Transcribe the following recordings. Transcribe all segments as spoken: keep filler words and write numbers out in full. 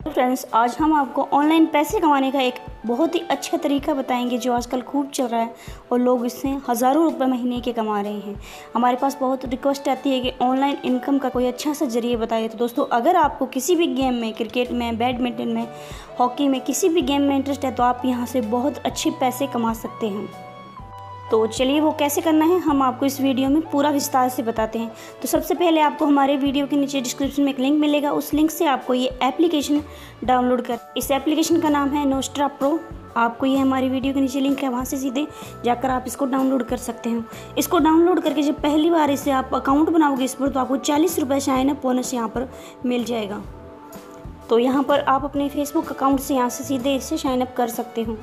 Friends, आज हम आपको ऑनलाइन पैसे कमाने का एक बहुत ही अच्छा तरीका बताएंगे जो आजकल खूब चल रहा है और लोग इससे हज़ारों रुपए महीने के कमा रहे हैं। हमारे पास बहुत रिक्वेस्ट आती है कि ऑनलाइन इनकम का कोई अच्छा सा जरिए बताइए। तो दोस्तों, अगर आपको किसी भी गेम में, क्रिकेट में, बैडमिंटन में, हॉकी में, किसी भी गेम में इंटरेस्ट है तो आप यहाँ से बहुत अच्छे पैसे कमा सकते हैं। तो चलिए वो कैसे करना है हम आपको इस वीडियो में पूरा विस्तार से बताते हैं। तो सबसे पहले आपको हमारे वीडियो के नीचे डिस्क्रिप्शन में एक लिंक मिलेगा, उस लिंक से आपको ये एप्लीकेशन डाउनलोड कर, इस एप्लीकेशन का नाम है नोस्ट्रा प्रो। आपको ये हमारी वीडियो के नीचे लिंक है, वहाँ से सीधे जाकर आप इसको डाउनलोड कर सकते हो। इसको डाउनलोड करके जब पहली बार इसे आप अकाउंट बनाओगे इस पर, तो आपको चालीस रुपये साइन अप बोनस यहाँ पर मिल जाएगा। तो यहाँ पर आप अपने फेसबुक अकाउंट से यहाँ से सीधे इसे साइन अप कर सकते हो।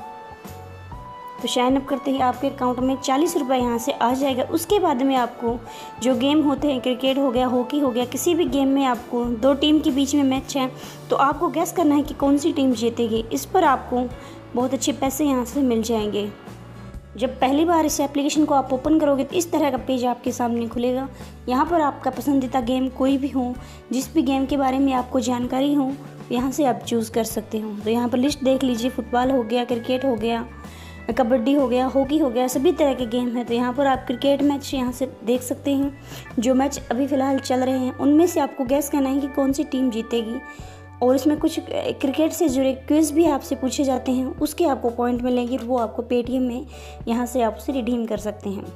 तो साइन अप करते ही आपके अकाउंट में चालीस रुपये यहाँ से आ जाएगा। उसके बाद में आपको जो गेम होते हैं, क्रिकेट हो गया, हॉकी हो गया, किसी भी गेम में आपको दो टीम के बीच में मैच है तो आपको गैस करना है कि कौन सी टीम जीतेगी। इस पर आपको बहुत अच्छे पैसे यहाँ से मिल जाएंगे। जब पहली बार इस एप्लीकेशन को आप ओपन करोगे तो इस तरह का पेज आपके सामने खुलेगा। यहाँ पर आपका पसंदीदा गेम कोई भी हो, जिस भी गेम के बारे में आपको जानकारी हो, यहाँ से आप चूज़ कर सकते हो। तो यहाँ पर लिस्ट देख लीजिए, फुटबॉल हो गया, क्रिकेट हो गया, कबड्डी हो गया, हॉकी हो गया, सभी तरह के गेम हैं। तो यहाँ पर आप क्रिकेट मैच यहाँ से देख सकते हैं। जो मैच अभी फ़िलहाल चल रहे हैं उनमें से आपको गैस करना है कि कौन सी टीम जीतेगी। और इसमें कुछ क्रिकेट से जुड़े क्विज़ भी आपसे पूछे जाते हैं, उसके आपको पॉइंट मिलेंगे, तो वो आपको पेटीएम में यहाँ से आप उसे रिडीम कर सकते हैं।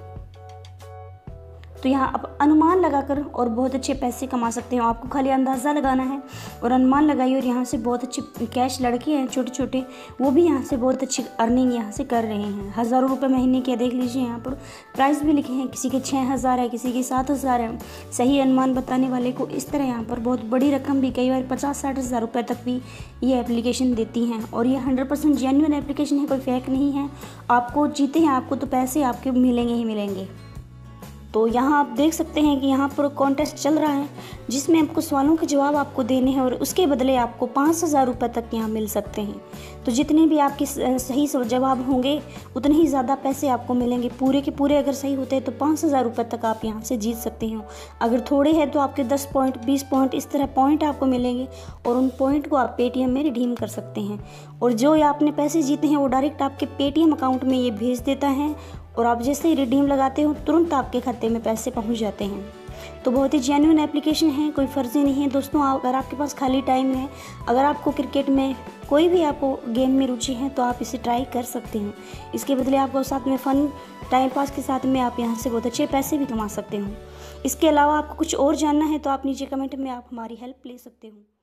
तो यहाँ आप अनुमान लगाकर और बहुत अच्छे पैसे कमा सकते हो। आपको खाली अंदाज़ा लगाना है और अनुमान लगाइए, और यहाँ से बहुत अच्छे कैश लड़के हैं छोटे छोटे, वो भी यहाँ से बहुत अच्छी अर्निंग यहाँ से कर रहे हैं। हज़ारों रुपए महीने के देख लीजिए, यहाँ पर प्राइस भी लिखे हैं, किसी के छः हज़ार है, किसी के सात हज़ार है। सही अनुमान बताने वाले को इस तरह यहाँ पर बहुत बड़ी रकम भी, कई बार पचास साठ हज़ार रुपये तक भी ये एप्लीकेशन देती हैं। और ये हंड्रेड परसेंट जेन्युइन एप्लीकेशन है, कोई फेक नहीं है। आपको जीते हैं आपको तो पैसे आपके मिलेंगे ही मिलेंगे। तो यहाँ आप देख सकते हैं कि यहाँ पर कॉन्टेस्ट चल रहा है जिसमें आपको सवालों के जवाब आपको देने हैं और उसके बदले आपको पाँच हज़ार रुपये तक यहाँ मिल सकते हैं। तो जितने भी आपके सही जवाब होंगे उतने ही ज़्यादा पैसे आपको मिलेंगे। पूरे के पूरे अगर सही होते हैं तो पाँच हज़ार रुपये तक आप यहाँ से जीत सकते हो। अगर थोड़े हैं तो आपके दस पॉइंट, बीस पॉइंट, इस तरह पॉइंट आपको मिलेंगे और उन पॉइंट को आप पेटीएम में रिडीम कर सकते हैं। और जो आपने पैसे जीते हैं वो डायरेक्ट आपके पेटीएम अकाउंट में ये भेज देता है, और आप जैसे ही रिडीम लगाते हो तुरंत आपके खाते में पैसे पहुंच जाते हैं। तो बहुत ही जेन्युइन एप्लीकेशन है, कोई फर्जी नहीं है। दोस्तों, अगर आपके पास खाली टाइम है, अगर आपको क्रिकेट में कोई भी आपको गेम में रुचि है तो आप इसे ट्राई कर सकते हो। इसके बदले आपको साथ में फ़न टाइम पास के साथ में आप यहाँ से बहुत अच्छे पैसे भी कमा सकते हो। इसके अलावा आपको कुछ और जानना है तो आप नीचे कमेंट में आप हमारी हेल्प ले सकते हो।